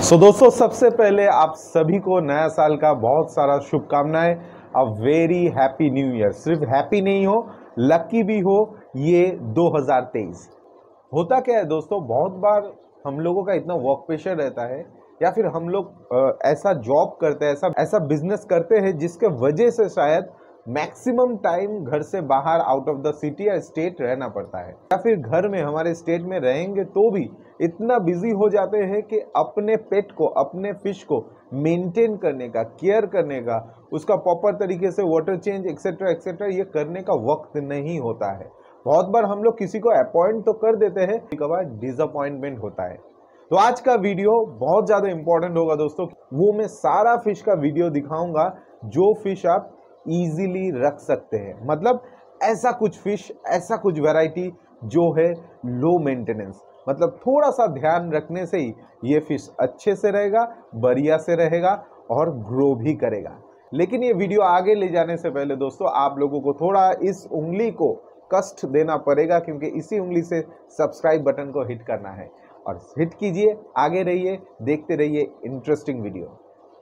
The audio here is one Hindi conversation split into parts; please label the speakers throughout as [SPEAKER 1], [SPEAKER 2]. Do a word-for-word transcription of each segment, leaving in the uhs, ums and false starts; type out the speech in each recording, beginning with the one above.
[SPEAKER 1] सो so, दोस्तों सबसे पहले आप सभी को नया साल का बहुत सारा शुभकामनाएं। A very happy new year. सिर्फ हैप्पी नहीं हो, लकी भी हो ये दो हज़ार तेईस। होता क्या है दोस्तों, बहुत बार हम लोगों का इतना वर्क प्रेशर रहता है या फिर हम लोग ऐसा जॉब करते हैं, ऐसा ऐसा बिजनेस करते हैं जिसके वजह से शायद मैक्सिमम टाइम घर से बाहर आउट ऑफ द सिटी या स्टेट रहना पड़ता है, या फिर घर में हमारे स्टेट में रहेंगे तो भी इतना बिजी हो जाते हैं कि अपने पेट को, अपने फिश को मेंटेन करने का, केयर करने का, उसका प्रॉपर तरीके से वाटर चेंज एक्सेट्रा एक्सेट्रा ये करने का वक्त नहीं होता है। बहुत बार हम लोग किसी को अपॉइंट तो कर देते हैं, कई बार डिसअपॉइंटमेंट होता है। तो आज का वीडियो बहुत ज़्यादा इंपॉर्टेंट होगा दोस्तों। वो मैं सारा फिश का वीडियो दिखाऊंगा जो फिश आप इजीली रख सकते हैं। मतलब ऐसा कुछ फिश, ऐसा कुछ वैरायटी जो है लो मेंटेनेंस, मतलब थोड़ा सा ध्यान रखने से ही ये फिश अच्छे से रहेगा, बढ़िया से रहेगा और ग्रो भी करेगा। लेकिन ये वीडियो आगे ले जाने से पहले दोस्तों आप लोगों को थोड़ा इस उंगली को कष्ट देना पड़ेगा, क्योंकि इसी उंगली से सब्सक्राइब बटन को हिट करना है और हिट कीजिए। आगे रहिए, देखते रहिए इंटरेस्टिंग वीडियो।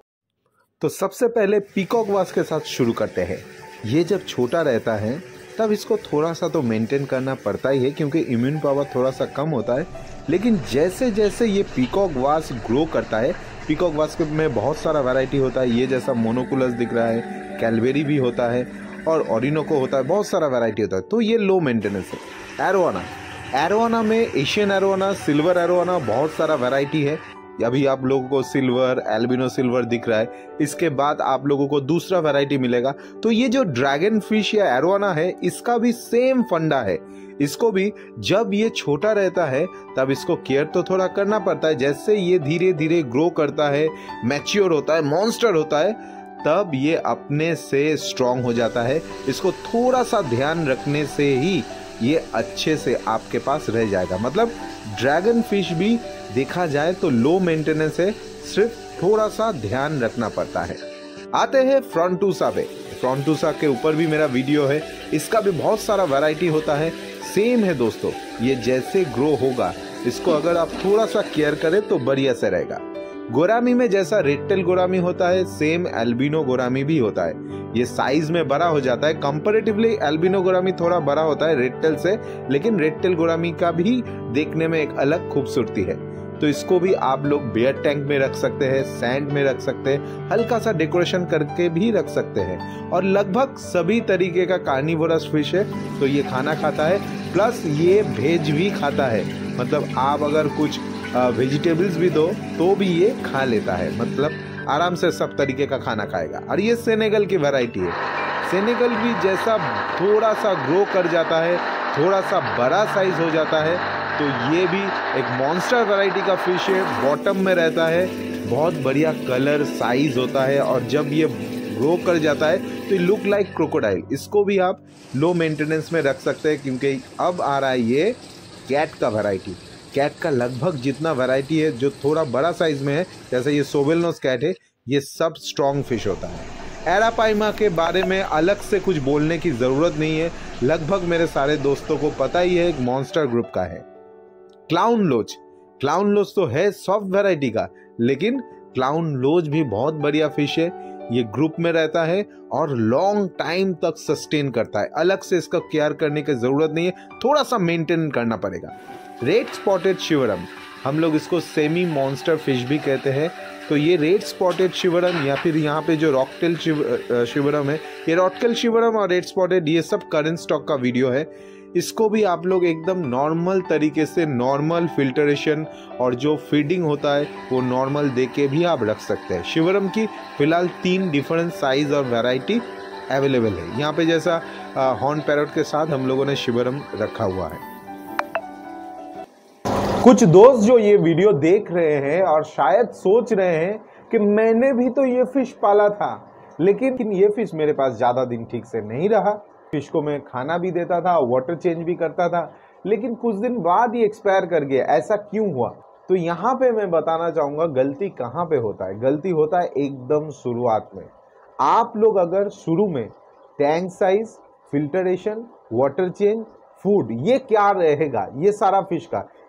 [SPEAKER 1] तो सबसे पहले पीकॉक वास के साथ शुरू करते हैं। ये जब छोटा रहता है तब इसको थोड़ा सा तो मेंटेन करना पड़ता ही है, क्योंकि इम्यून पावर थोड़ा सा कम होता है। लेकिन जैसे जैसे ये पीकॉक वास ग्रो करता है, पीकॉक वास में बहुत सारा वैरायटी होता है। ये जैसा मोनोकुलस दिख रहा है, कैलवेरी भी होता है और ओरिनोको होता है, बहुत सारा वैरायटी होता है। तो ये लो मेंटेनेंस है। एरोवाना, एरोवाना में एशियन एरोवाना, सिल्वर एरोवाना, बहुत सारा वैरायटी है। अभी आप लोगों को सिल्वर, एल्बिनो सिल्वर दिख रहा है, इसके बाद आप लोगों को दूसरा वैरायटी मिलेगा। तो ये जो ड्रैगन फिश या एरोवाना है, इसका भी सेम फंडा है। इसको भी जब ये छोटा रहता है तब इसको केयर तो थोड़ा करना पड़ता है। जैसे ये धीरे धीरे ग्रो करता है, मैच्योर होता है, मॉन्स्टर होता है, तब ये अपने से स्ट्रांग हो जाता है। इसको थोड़ा सा ध्यान रखने से ही ये अच्छे से आपके पास रह जाएगा। मतलब ड्रैगन फिश भी देखा जाए तो लो मेंटेनेंस है, सिर्फ थोड़ा सा ध्यान रखना पड़ता है। आते हैं फ्रॉन्टूसा पे। फ्रॉन्टूसा के ऊपर भी मेरा वीडियो है, इसका भी बहुत सारा वैरायटी होता है। सेम है दोस्तों, ये जैसे ग्रो होगा इसको अगर आप थोड़ा सा केयर करें तो बढ़िया से रहेगा। गोरामी में जैसा रेड टेल गोरामी होता है, सेम एल्बिनो गोरामी भी होता है। ये साइज में बड़ा हो जाता है, कंपैरेटिवली एल्बिनो गोरामी थोड़ा बड़ा होता है रेड टेल से, लेकिन रेड टेल गोरामी का भी देखने में एक अलग खूबसूरती है। तो इसको भी आप लोग बेयर टैंक में रख सकते हैं, सैंड में रख सकते हैं, हल्का सा डेकोरेशन करके भी रख सकते हैं। और लगभग सभी तरीके का कार्निवोरस फिश है, तो ये खाना खाता है, प्लस ये वेज भी खाता है। मतलब आप अगर कुछ वेजिटेबल्स भी दो तो भी ये खा लेता है, मतलब आराम से सब तरीके का खाना खाएगा। और ये सेनेगल की वैरायटी है। सेनेगल भी जैसा थोड़ा सा ग्रो कर जाता है, थोड़ा सा बड़ा साइज हो जाता है, तो ये भी एक मॉन्स्टर वैरायटी का फिश है। बॉटम में रहता है, बहुत बढ़िया कलर साइज होता है, और जब ये ग्रो कर जाता है तो लुक लाइक क्रोकोडाइल। इसको भी आप लो मेंटेनेंस में रख सकते हैं, क्योंकि अब आ रहा है ये कैट का वैरायटी। कैट का लगभग जितना वैरायटी है जो थोड़ा बड़ा साइज में है, जैसे ये सोवेलनोस कैट है, ये सब स्ट्रॉन्ग फिश होता है। एरापाइमा के बारे में अलग से कुछ बोलने की ज़रूरत नहीं है, लगभग मेरे सारे दोस्तों को पता ही है, एक मॉन्स्टर ग्रुप का है। क्लाउन लोच, क्लाउन लोच तो है सॉफ्ट वैरायटी का, लेकिन क्लाउन लोच भी बहुत बढ़िया फिश है। ये ग्रुप में रहता है और लॉन्ग टाइम तक सस्टेन करता है। अलग से इसका केयर करने की ज़रूरत नहीं है, थोड़ा सा मेंटेन करना पड़ेगा। रेड स्पॉटेड शिवरम, हम लोग इसको सेमी मॉन्स्टर फिश भी कहते हैं। तो ये रेड स्पॉटेड शिवरम, या फिर यहाँ पे जो रॉकटेल शिवरम है, ये रॉकटेल शिवरम और रेड स्पॉटेड ये सब करंट स्टॉक का वीडियो है। इसको भी आप लोग एकदम नॉर्मल तरीके से, नॉर्मल फिल्टरेशन और जो फीडिंग होता है वो नॉर्मल दे के भी आप रख सकते हैं। शिवरम की फिलहाल तीन डिफरेंट साइज और वैरायटी अवेलेबल है। यहाँ पे जैसा हॉर्न पैरोट के साथ हम लोगों ने शिवरम रखा हुआ है। कुछ दोस्त जो ये वीडियो देख रहे हैं और शायद सोच रहे हैं कि मैंने भी तो ये फिश पाला था, लेकिन ये फिश मेरे पास ज़्यादा दिन ठीक से नहीं रहा। फिश को मैं खाना भी देता था, वाटर चेंज भी करता था, लेकिन कुछ दिन बाद ये एक्सपायर कर गया। ऐसा क्यों हुआ? तो यहाँ पे मैं बताना चाहूँगा गलती कहाँ पे होता है। गलती होता है एकदम शुरुआत में। आप लोग अगर शुरू में tank size, filtration, water change, food, ये क्या रहेगा, ये सारा फिश का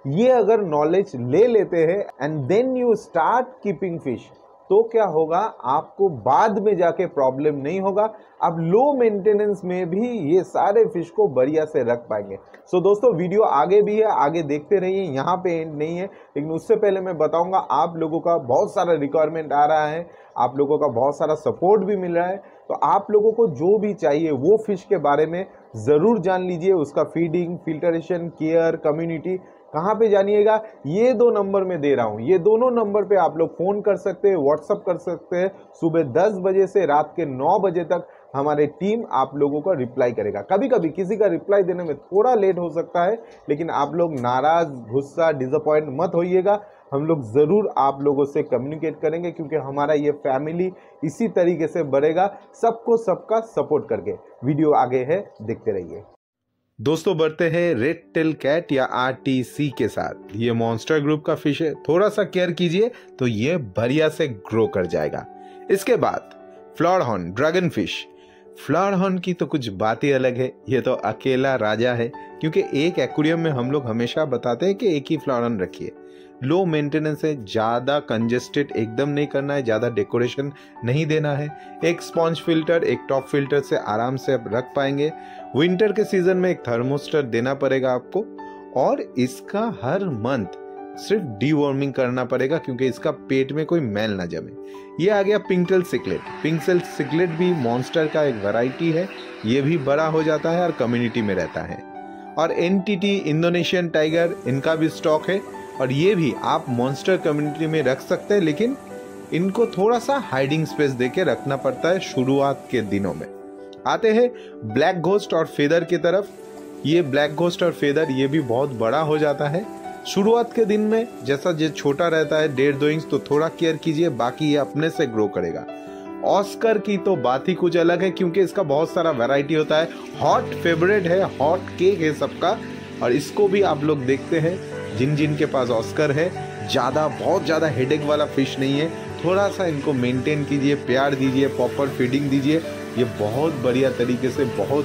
[SPEAKER 1] ये अगर नॉलेज ले लेते हैं and then you start keeping fish, तो क्या होगा, आपको बाद में जाके प्रॉब्लम नहीं होगा। आप लो मेंटेनेंस में भी ये सारे फिश को बढ़िया से रख पाएंगे। सो so, दोस्तों वीडियो आगे भी है, आगे देखते रहिए, यहाँ पे एंड नहीं है। लेकिन उससे पहले मैं बताऊंगा, आप लोगों का बहुत सारा रिक्वायरमेंट आ रहा है, आप लोगों का बहुत सारा सपोर्ट भी मिल रहा है, तो आप लोगों को जो भी चाहिए वो फिश के बारे में ज़रूर जान लीजिए। उसका फीडिंग, फिल्टरेशन, केयर, कम्युनिटी कहाँ पे जानिएगा, ये दो नंबर में दे रहा हूँ। ये दोनों नंबर पे आप लोग फ़ोन कर सकते हैं, व्हाट्सअप कर सकते हैं। सुबह दस बजे से रात के नौ बजे तक हमारे टीम आप लोगों का रिप्लाई करेगा। कभी कभी किसी का रिप्लाई देने में थोड़ा लेट हो सकता है, लेकिन आप लोग नाराज़, गुस्सा, डिसअपॉइंट मत होइएगा। हम लोग ज़रूर आप लोगों से कम्युनिकेट करेंगे, क्योंकि हमारा ये फैमिली इसी तरीके से बढ़ेगा, सबको सबका सपोर्ट करके। वीडियो आगे है, देखते रहिए। दोस्तों बढ़ते हैं रेड टेल कैट या आर टी सी के साथ। ये मॉन्स्टर ग्रुप का फिश है, थोड़ा सा केयर कीजिए तो ये बढ़िया से ग्रो कर जाएगा। इसके बाद flower horn dragon fish. Flower horn की तो कुछ बात ही अलग है, ये तो अकेला राजा है, क्योंकि एक एक्वेरियम में हम लोग हमेशा बताते हैं कि एक ही फ्लॉवर हॉर्न रखिए। लो मेंटेनेंस है, ज़्यादा कंजेस्टेड एकदम नहीं करना है, ज़्यादा डेकोरेशन नहीं देना है। एक स्पॉन्ज फिल्टर, एक टॉप फिल्टर से आराम से आप रख पाएंगे। विंटर के सीजन में एक थर्मोस्टर देना पड़ेगा आपको, और इसका हर मंथ सिर्फ डीवॉर्मिंग करना पड़ेगा, क्योंकि इसका पेट में कोई मैल ना जमे। ये आ गया पिंकटेल सिकलेट। पिंकटेल सिकलेट भी मॉन्स्टर का एक वैरायटी है, ये भी बड़ा हो जाता है और कम्युनिटी में रहता है। और एनटीटी इंडोनेशियन टाइगर, इनका भी स्टॉक है, और ये भी आप मॉन्स्टर कम्युनिटी में रख सकते हैं, लेकिन इनको थोड़ा सा हाइडिंग स्पेस देके रखना पड़ता है शुरुआत के दिनों में। आते हैं ब्लैक घोस्ट और फेदर की तरफ। ये ब्लैक घोस्ट और फेदर ये भी बहुत बड़ा हो जाता है शुरुआत के दिन में। जैसा ये छोटा रहता है डेढ़ दो इंच, तो थोड़ा केयर कीजिए, बाकी ये अपने से ग्रो करेगा। ऑस्कर की तो बात ही कुछ अलग है, क्योंकि इसका बहुत सारा वैरायटी होता है। हॉट फेवरेट है, हॉट केक है सबका, और इसको भी आप लोग देखते हैं जिन जिन के पास ऑस्कर है। ज़्यादा बहुत ज़्यादा हेडेक वाला फिश नहीं है, थोड़ा सा इनको मेंटेन कीजिए, प्यार दीजिए, प्रॉपर फीडिंग दीजिए, ये बहुत बढ़िया तरीके से बहुत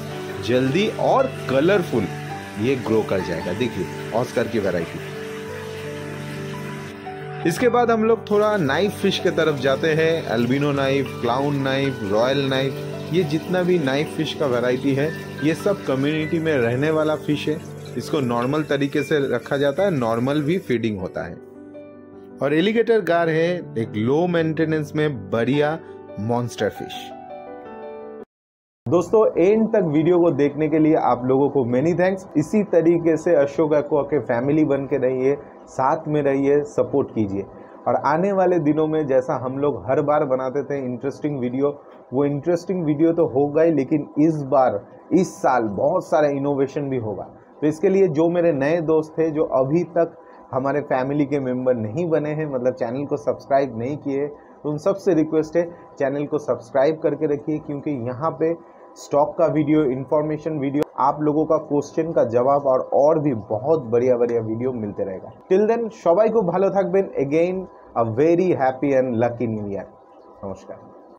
[SPEAKER 1] जल्दी और कलरफुल ये ग्रो कर जाएगा। देखिए ऑस्कर की वैरायटी। इसके बाद हम लोग थोड़ा नाइफ फिश के तरफ जाते हैं। Albino knife, clown knife, royal knife, ये जितना भी नाइफ फिश का वैरायटी है, ये सब कम्युनिटी में रहने वाला फिश है। इसको नॉर्मल तरीके से रखा जाता है, नॉर्मल भी फीडिंग होता है। और एलिगेटर गार है एक लो मेंटेनेंस में बढ़िया मॉन्स्टर फिश। दोस्तों एंड तक वीडियो को देखने के लिए आप लोगों को मेनी थैंक्स। इसी तरीके से अशोक एक्वा के फैमिली बन के रहिए, साथ में रहिए, सपोर्ट कीजिए। और आने वाले दिनों में जैसा हम लोग हर बार बनाते थे इंटरेस्टिंग वीडियो, वो इंटरेस्टिंग वीडियो तो होगा ही, लेकिन इस बार इस साल बहुत सारा इनोवेशन भी होगा। तो इसके लिए जो मेरे नए दोस्त थे, जो अभी तक हमारे फैमिली के मेंबर नहीं बने हैं, मतलब चैनल को सब्सक्राइब नहीं किए, तो उन सबसे रिक्वेस्ट है चैनल को सब्सक्राइब करके रखिए, क्योंकि यहाँ पे स्टॉक का वीडियो, इन्फॉर्मेशन वीडियो, आप लोगों का क्वेश्चन का जवाब और और भी बहुत बढ़िया बढ़िया वीडियो मिलते रहेगा। टिल देन सबाई को भालो थाकबेन। Again a very happy and lucky new year. नमस्कार।